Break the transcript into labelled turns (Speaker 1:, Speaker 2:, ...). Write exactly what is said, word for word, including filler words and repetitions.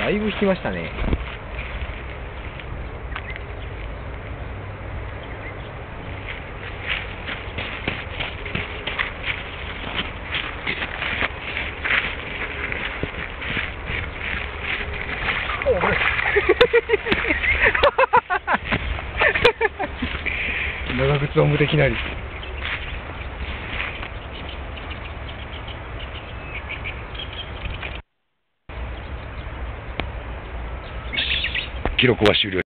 Speaker 1: だいぶ引きましたね。長靴を無敵なり。
Speaker 2: 記録は終了。